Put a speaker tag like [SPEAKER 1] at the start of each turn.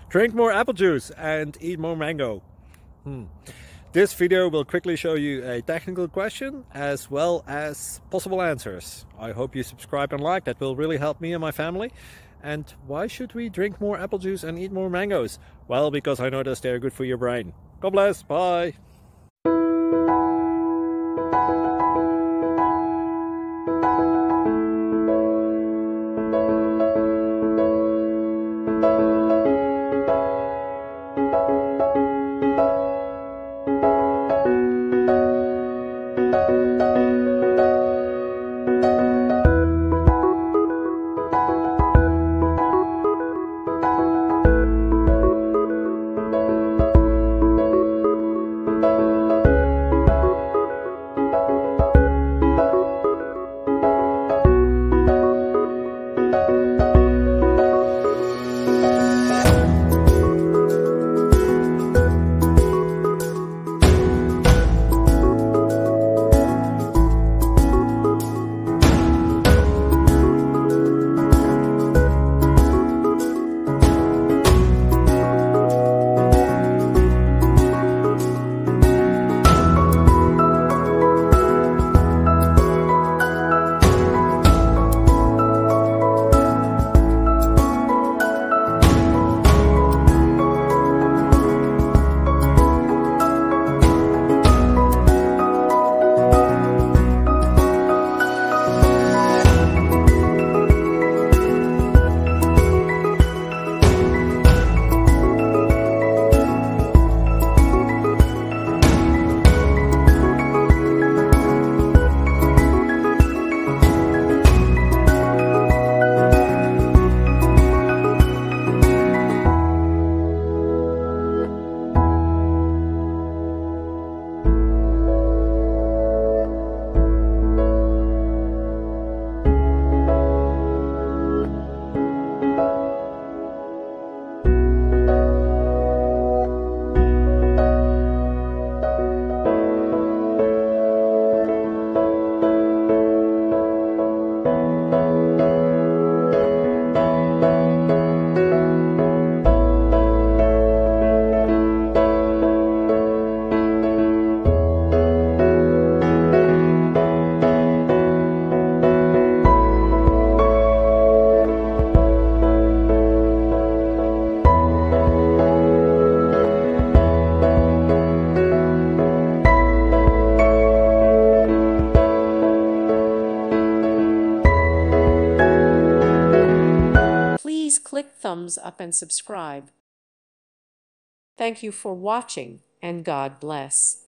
[SPEAKER 1] Drink more apple juice and eat more mango. This video will quickly show you a technical question as well as possible answers. I hope you subscribe and like, that will really help me and my family. And why should we drink more apple juice and eat more mangoes? Well, because I noticed they're good for your brain. God bless, bye!
[SPEAKER 2] Please click thumbs up and subscribe. Thank you for watching, and God bless.